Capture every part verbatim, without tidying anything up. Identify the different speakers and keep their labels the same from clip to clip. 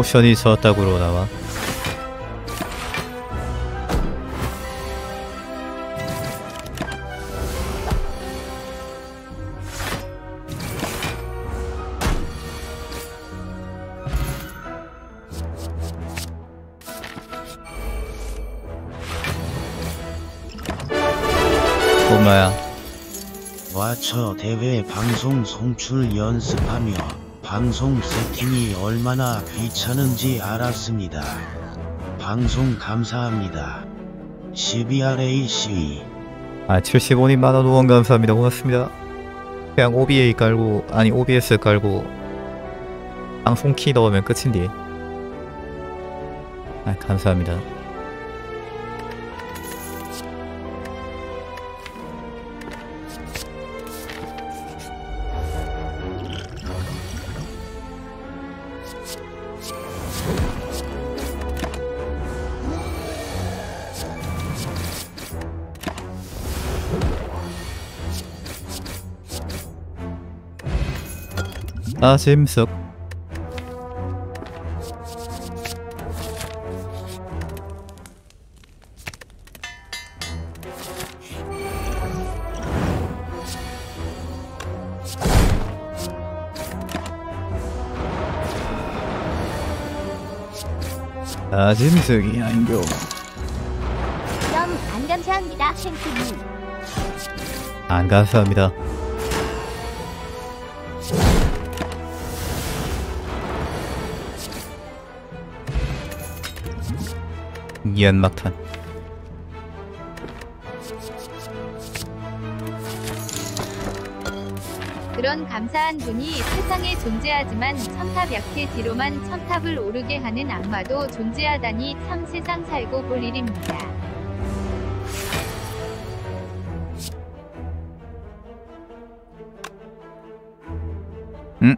Speaker 1: 포션이 저었다고로 나와. 엄마야.
Speaker 2: 와처 대회 방송 송출 연습하며 방송 세팅이 얼마나 귀찮은지 알았습니다. 방송 감사합니다. 씨비알에이씨.
Speaker 1: 아, 칠십오 님 만원 후원 감사합니다. 고맙습니다. 그냥 오비에이 깔고, 아니 오비에스 깔고 방송 키 넣으면 끝인데. 아, 감사합니다. 아, 짐석. 아, 짐석이 아닌겨.
Speaker 3: 그럼 안 감사합니다, 탱크님.
Speaker 1: 안 감사합니다. 연막탄.
Speaker 4: 그런 감사한 분이 세상에 존재하지만 천탑 약해 뒤로만 천탑을 오르게 하는 악마도 존재하다니 참 세상 살고 볼 일입니다.
Speaker 1: 응?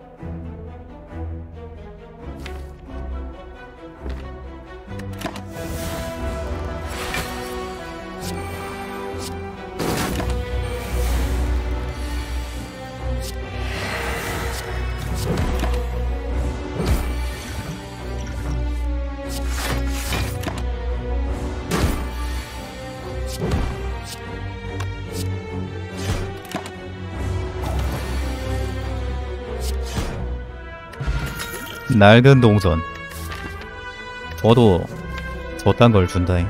Speaker 1: 낡은 동전. 저도 저딴 걸 준다잉.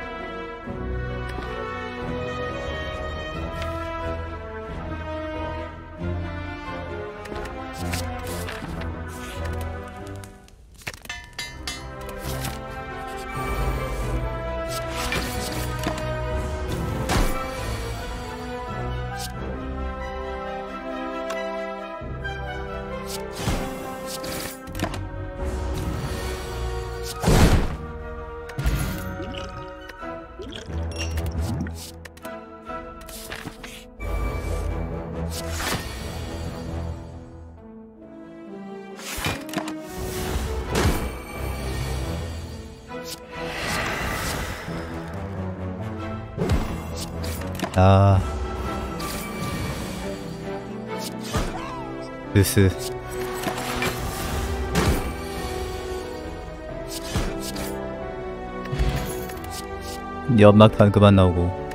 Speaker 1: 아, 으스. 연막탄 그만 나오고.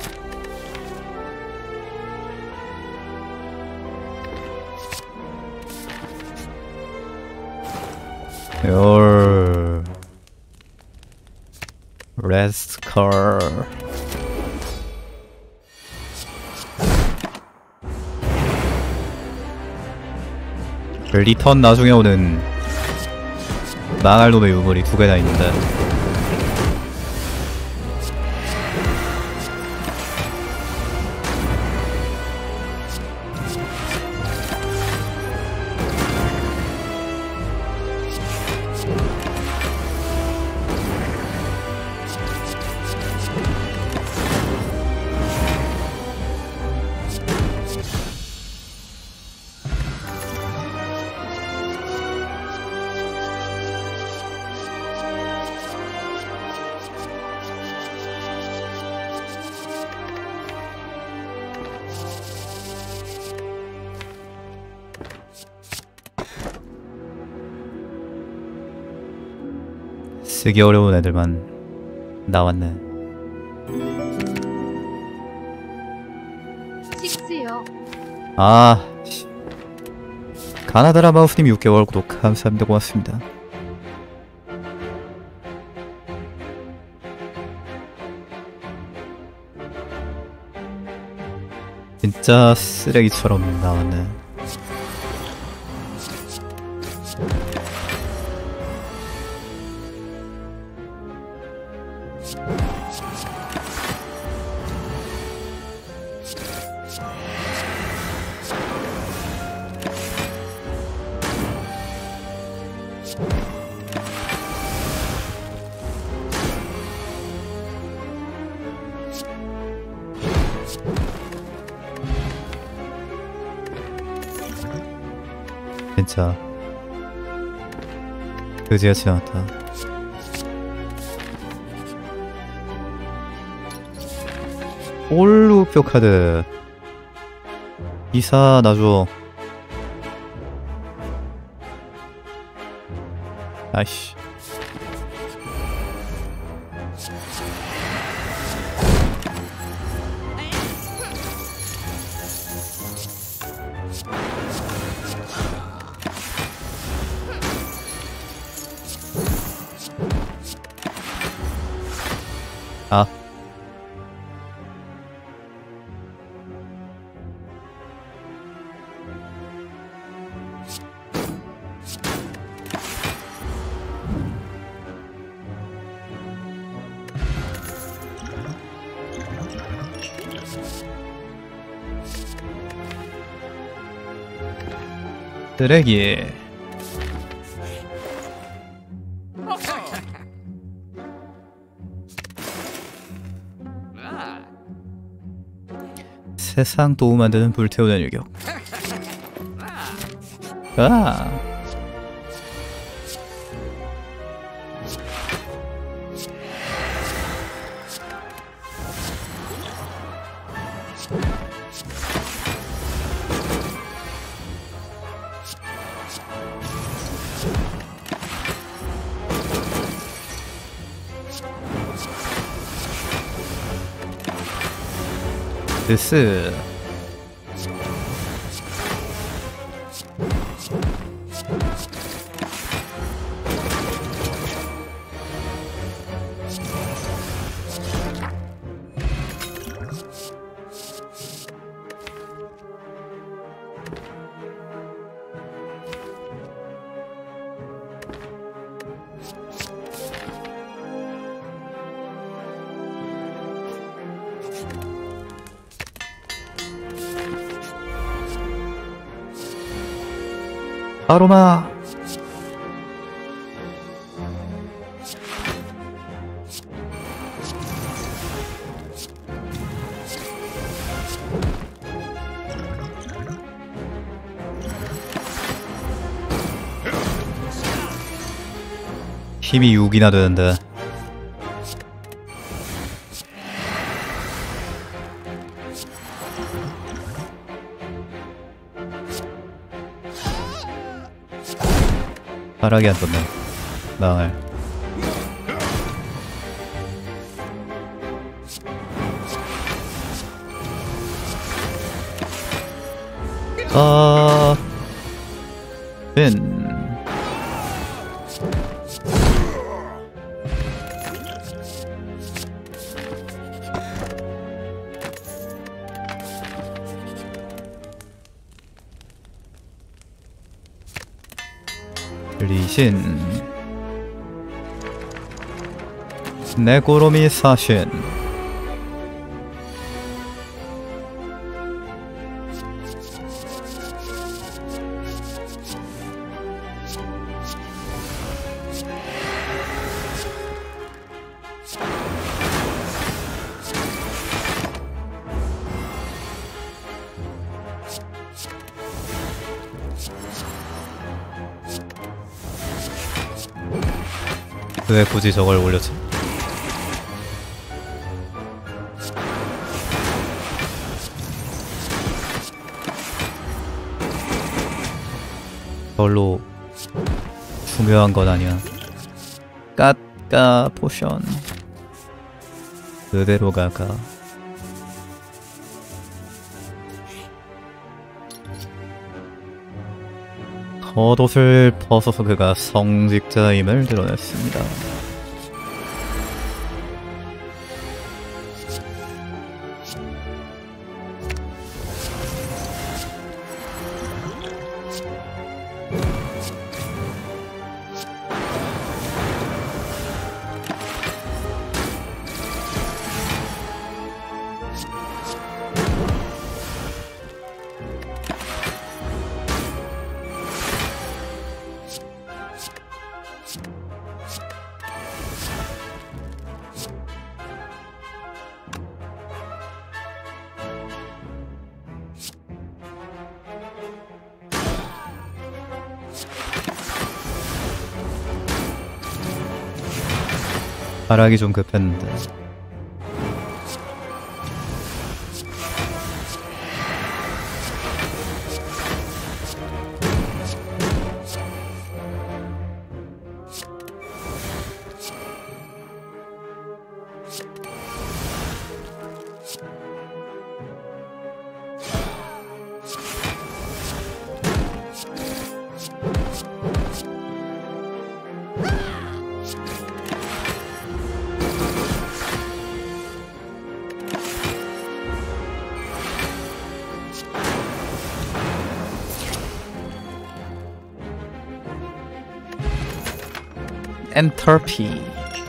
Speaker 1: Your rest car. 리턴 나중에 오는 망할 놈의 유물이 두 개나 있는데. 쓰기 어려운 애들만 나왔네.
Speaker 4: 식스요.
Speaker 1: 아, 씨. 가나다라 마우스님 육 개월 구독 감사합니다. 고맙습니다. 진짜 쓰레기처럼 나왔네. 진짜 그지같이 나왔다. 올루표 카드 이사 놔줘. 아이씨. 아. 쓰레기. 세상 도움 만드는 불태우는 일격. 아. 데스. 아로마. 힘이 육이나 되는데. 바라기 안 떴네. 나을. 아, 빈. 리신. 네고로미 사신. 왜 굳이 저걸 올렸지? 별로 중요한 건 아니야. 까 가 포션 그대로 가가. 겉옷을 벗어서 그가 성직자임을 드러냈습니다. 발악이 좀 급했는데. 엔터피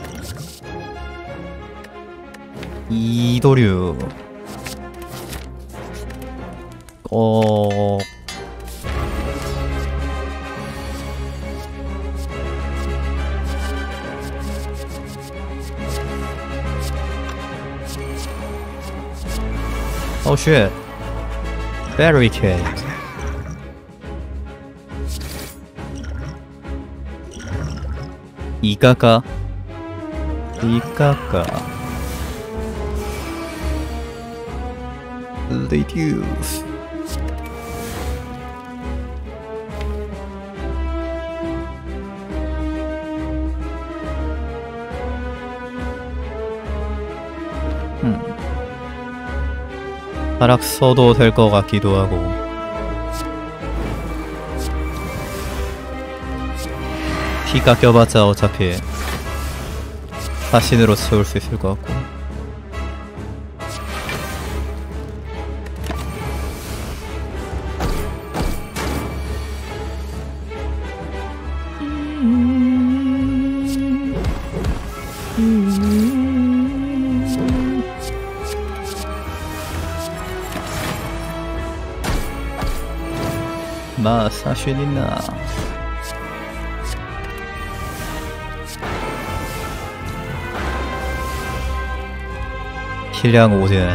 Speaker 1: 이도류 어... Oh shit. Barricade. 이까까 이까까 Reduce. 음. 하락 써도 될 것 같기도 하고. 피가 껴봤자 어차피 사신으로 채울 수 있을 것 같고. 마사슈니나 힐량 오제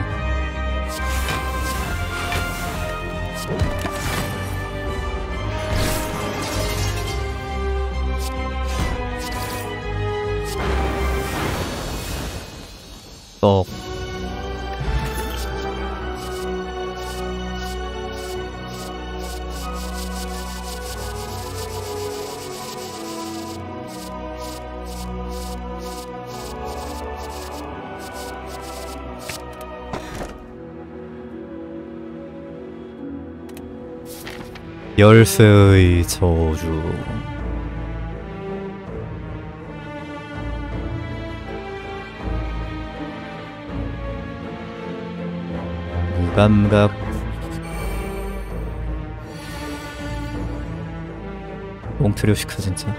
Speaker 1: 떡 열쇠의 저주. 무감각. 몽트리오시카 진짜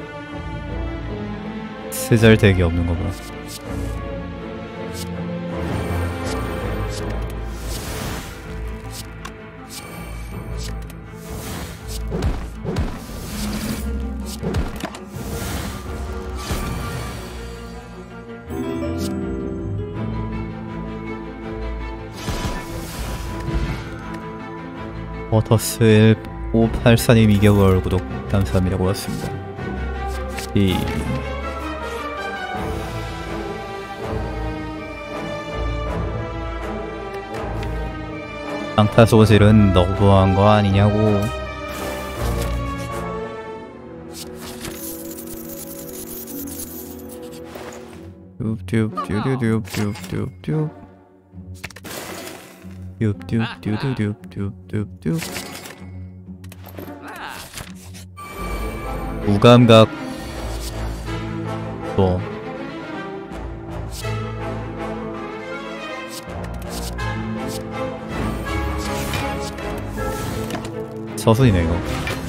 Speaker 1: 쓰잘데기 없는 거 봐. 워터스 오팔사님 이 개월 구독 감사합니다. 고맙습니다. 이 강타 소질은 너무한 거 아니냐고. 듀듀듀듀듀듀듀듀 듀듀듀듀듀듀듀듀 무감각 또 서순이네 이거.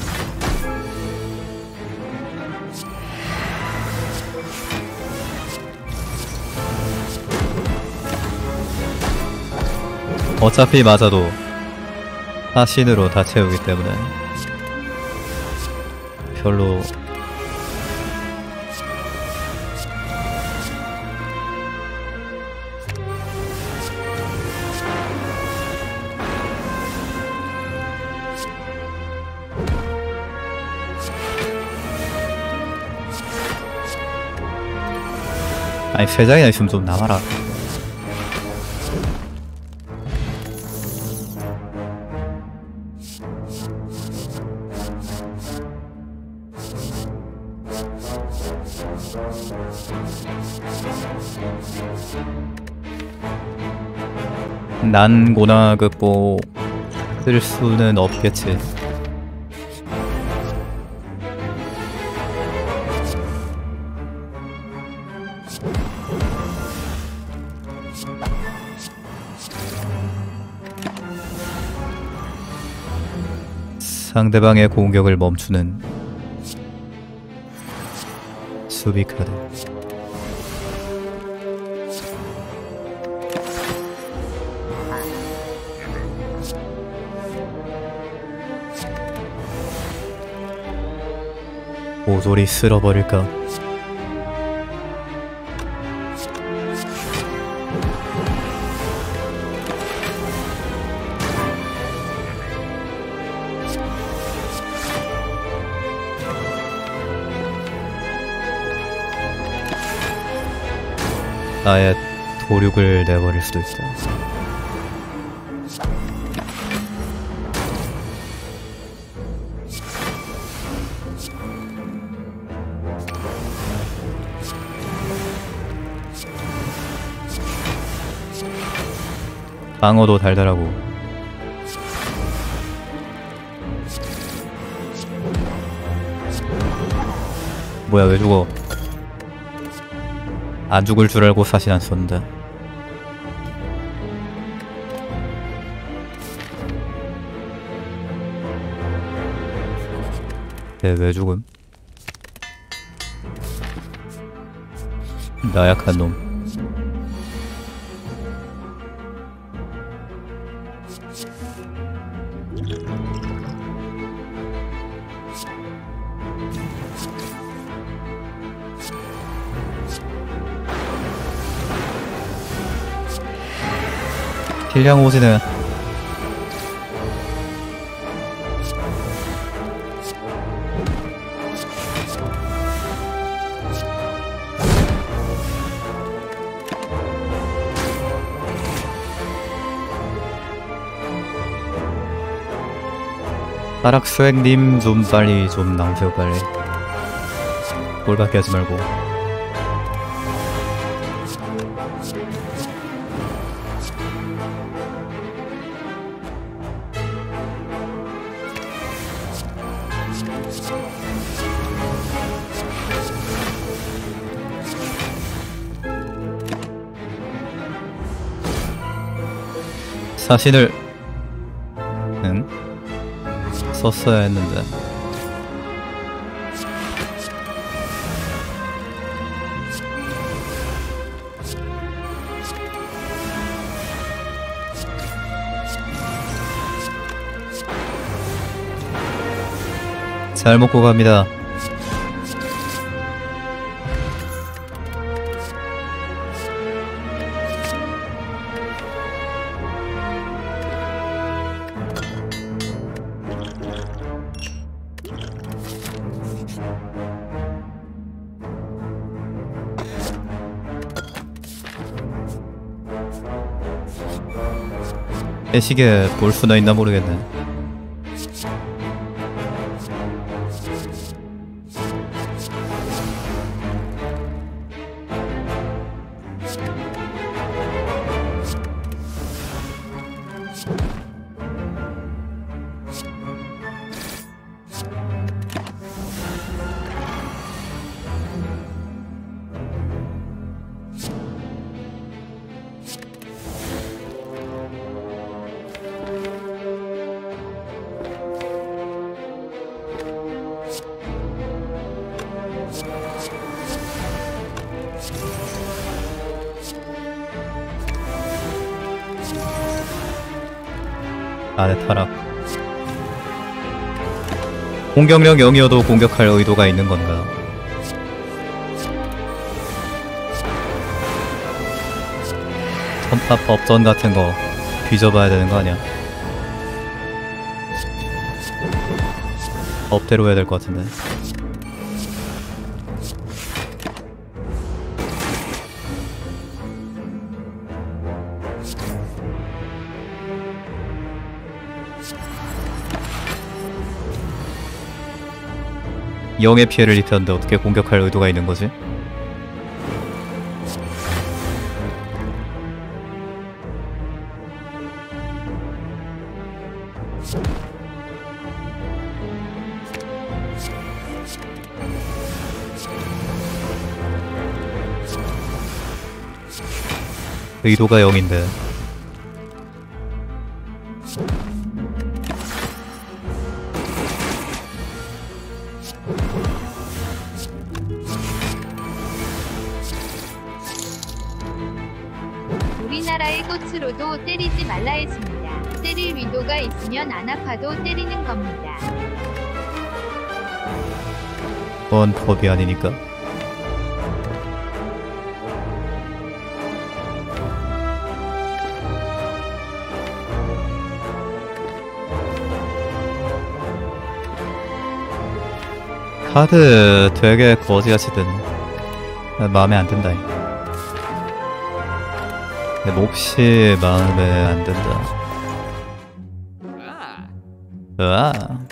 Speaker 1: 어차피 맞아도 사신으로 다 채우기 때문에 별로 아니 세 장이나 있으면 좀 남아라. 난고나 극복 쓸 수는 없겠지. 상대방의 공격을 멈추는 수비 카드. 모조리 쓸어버릴까? 아예 도륙을 내버릴 수도 있다. 방어도 달달하고 뭐야 왜 죽어? 안 죽을 줄 알고 사실 안 썼는데. 쟤 왜 죽음? 나약한 놈. 필량 오지는 사락스웩님 좀 빨리 좀 나오세요 빨리. 꼴밖에 하지 말고. 사신을 응? 썼어야 했는데. 잘 먹고 갑니다. 애시계 볼 수나 있나 모르겠네. 안에 타락. 공격력 영이어도 공격할 의도가 있는 건가? 천탑 법전 같은 거 뒤져봐야 되는 거 아니야? 법대로 해야 될 것 같은데. 영의 피해를 입혔는데 어떻게 공격할 의도가 있는 거지? 의도가 영인데.
Speaker 4: 우리나라의 꽃으로도 때리지 말라 했습니다. 때릴 위도가 있으면 안 아파도 때리는 겁니다.
Speaker 1: 그건 법이 아니니까. 카드 되게 거지같이 드네. 마음에 안 든다. 내 몹시 마음에 안 든다. 으아.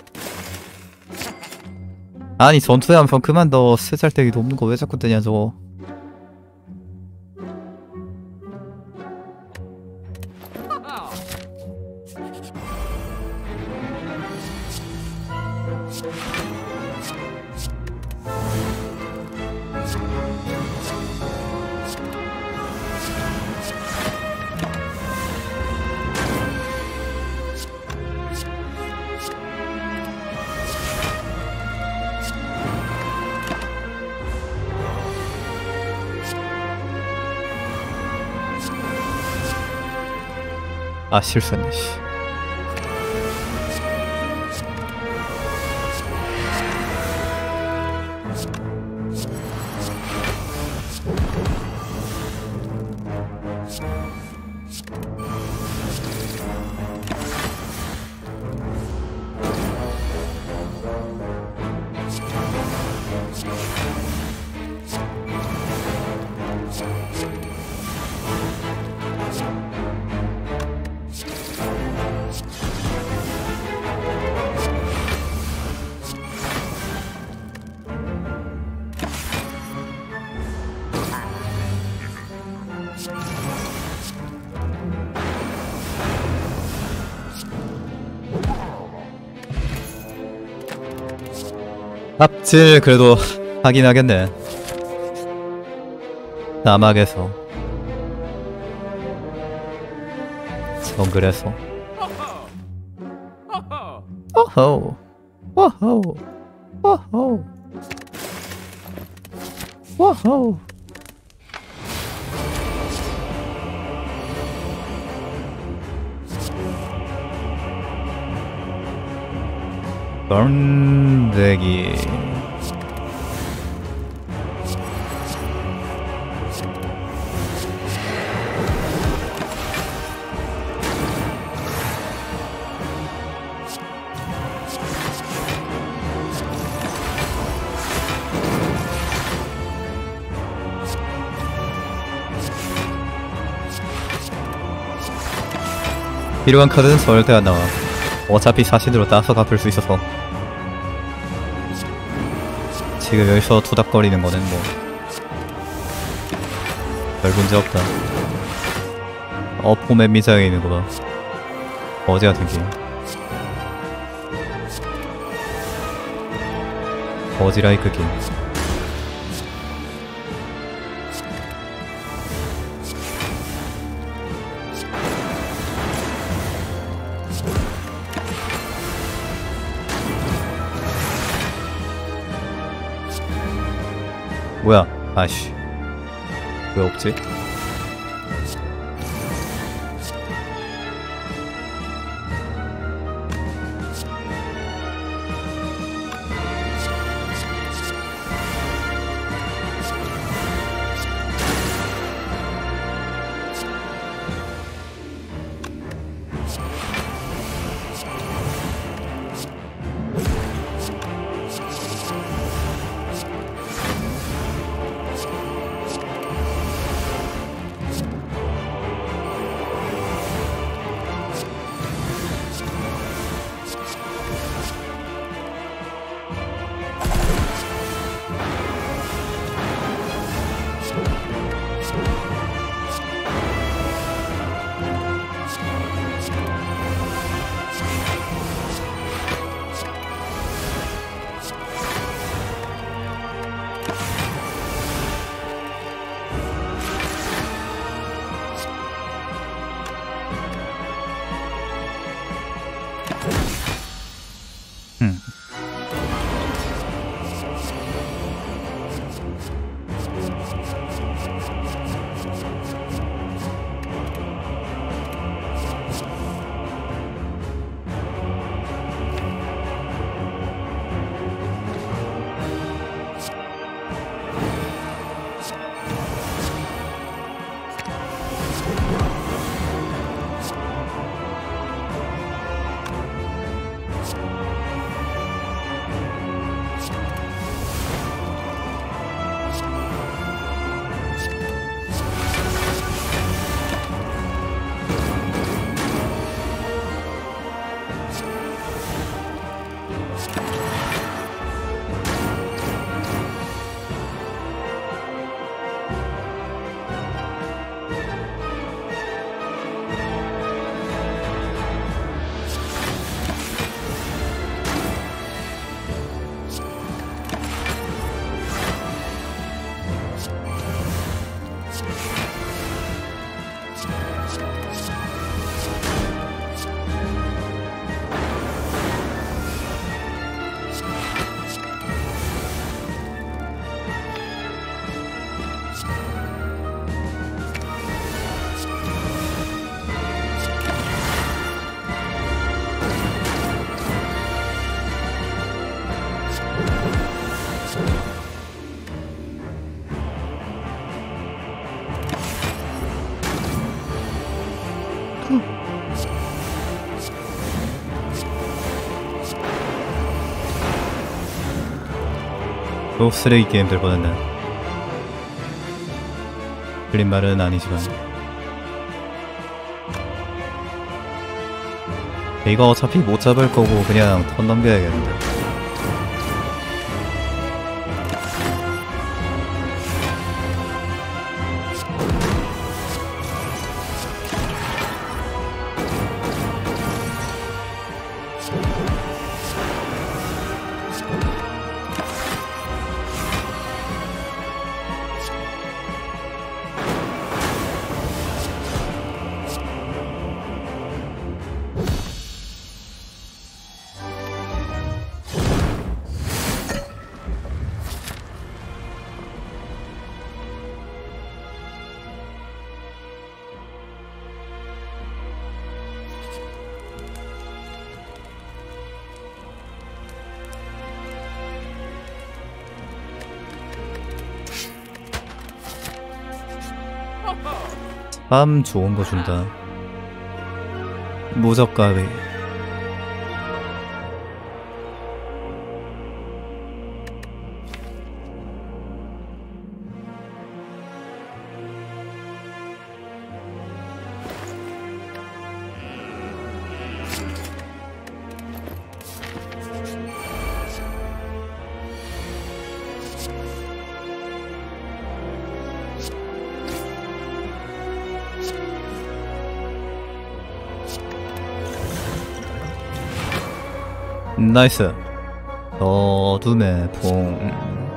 Speaker 1: 아니 전투에 한번 그만 더 쓰잘데기도 없는 거 왜 자꾸 뜨냐 저거. 아 실수했네 씨. 합질 그래도 하긴 하겠네. 사막에서 정글에서 오호 오호 오호 오호 번데기 필요한 카드는 절대 안 나와. 어차피 사신으로 따서 갚을 수 있어서. 지금 여기서 투닥거리는 거는 뭐 별 문제 없다. 어 포맷 미장에 있는 거봐. 어제 같은 게임. 어지라이크 게임. 뭐야? 아씨 왜 없지? 또 쓰레기 게임들보다는 틀린 말은 아니지만 이거 어차피 못 잡을 거고 그냥 턴 넘겨야겠는데. 참 좋은 거 준다. 무적가위. 나이스. 어둠의 봉.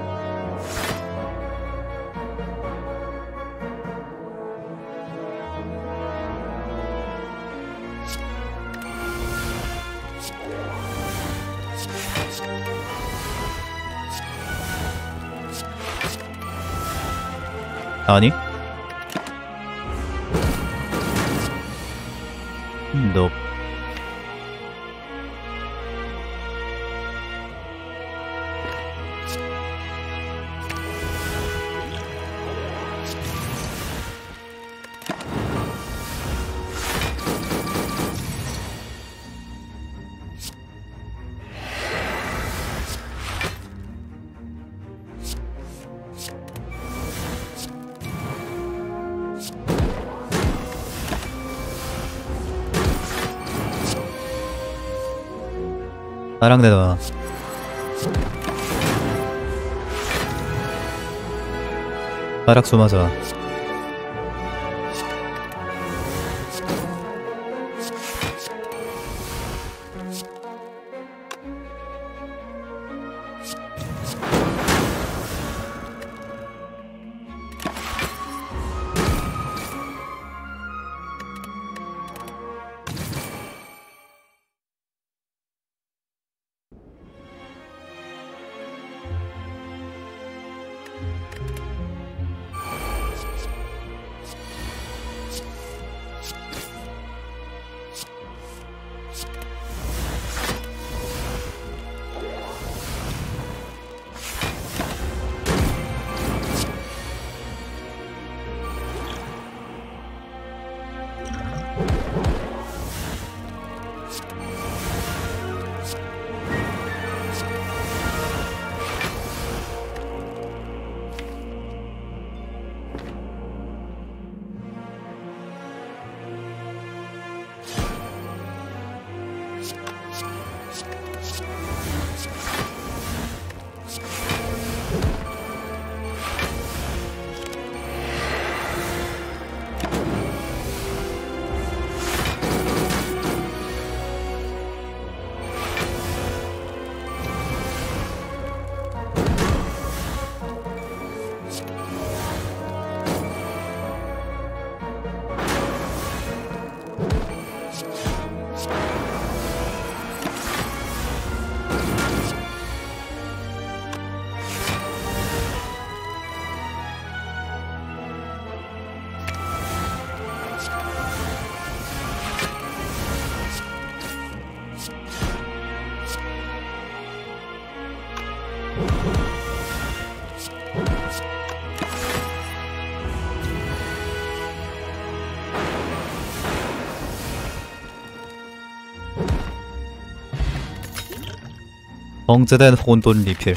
Speaker 1: 아니? 너 나랑 내놔. 나락 좀 하자. 정제된 혼돈 리필.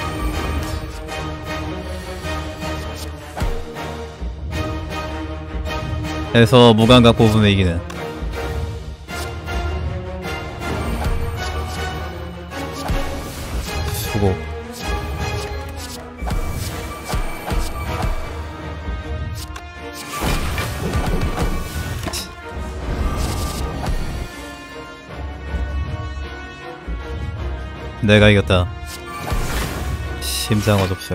Speaker 1: 해서 무감각 뽑으면 이기는. 수고. 내가 이겼다. 심장 어접살.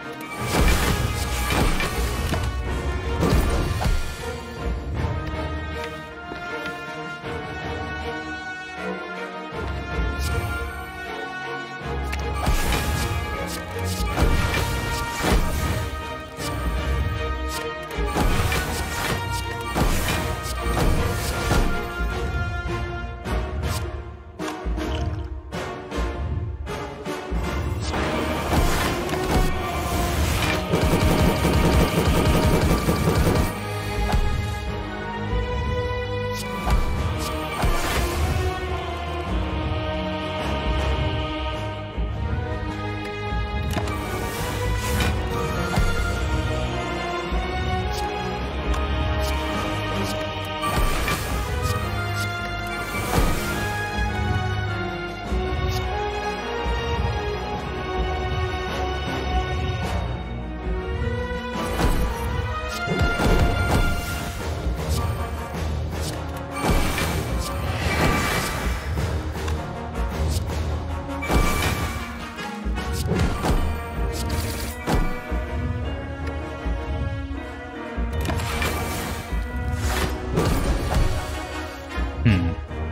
Speaker 1: 음.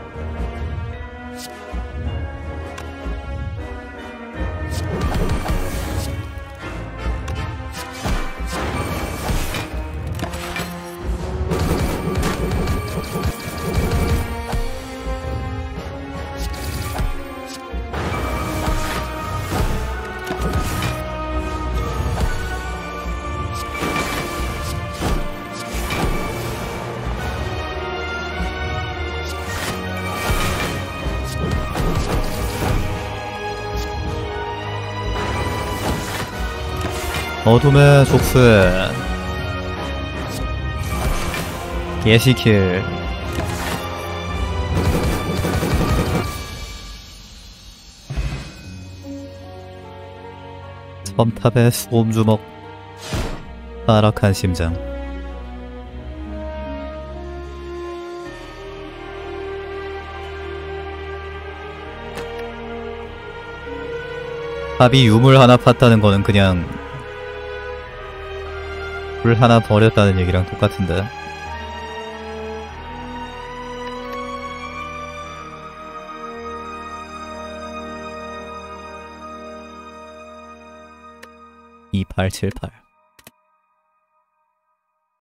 Speaker 1: 어둠의 족쇄. 예시킬. 섬탑의 소음주먹. 타락한 심장. 탑이 유물 하나 팠다는 거는 그냥 불 하나 버렸다는 얘기랑 똑같은데. 이팔칠팔